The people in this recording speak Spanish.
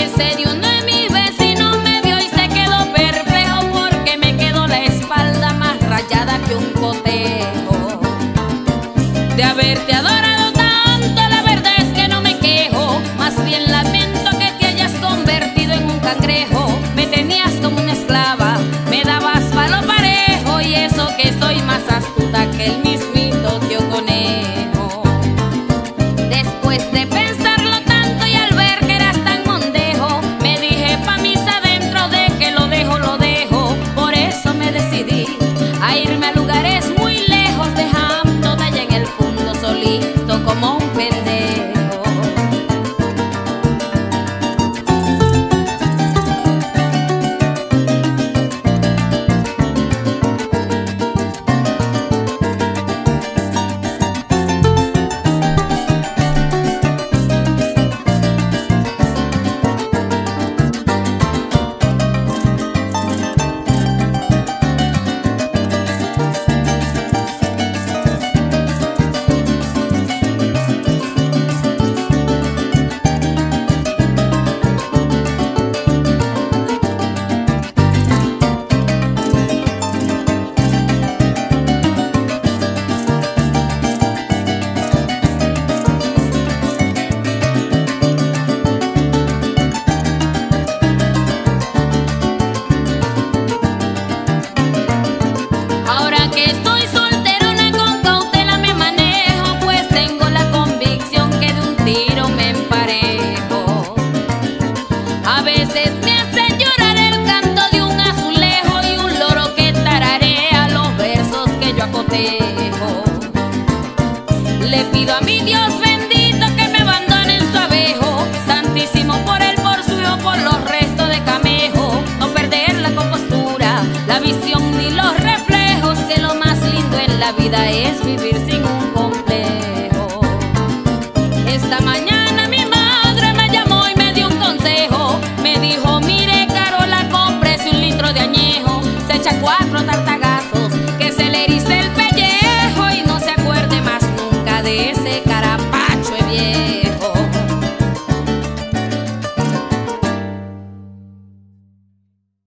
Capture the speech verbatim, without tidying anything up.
ese de uno de mis vecinos me vio y se quedó perplejo porque me quedó la espalda más rayada que un cotejo. De haberte adorado tanto, la verdad es que no me quejo, más bien lamento que te hayas convertido en un cangrejo. Me tenías como una esclava, me dabas palo parejo, y eso que soy más astuta que el mismito tío Conejo. Después de pensarlo tanto y al ver que eras tan mondejo, me dije pa' mis adentro de que lo dejo, lo dejo. Por eso me decidí a irme a lugares muy lejos, dejándote allá en el fondo solito como un pendejo. A veces me hace llorar el canto de un azulejo y un loro que tararea los versos que yo acotejo. Le pido a mi Dios bendito que me abandone en su abejo, santísimo por él, por su hijo, por los restos de camejo. No perder la compostura, la visión ni los reflejos, que lo más lindo en la vida es vivir sin un complejo. Esta mañana mi madre me llamó y me dio un consejo. Me dijo: mire, Carola, cómprese un litro de añejo, se echa cuatro tartagazos, que se le erice el pellejo y no se acuerde más nunca de ese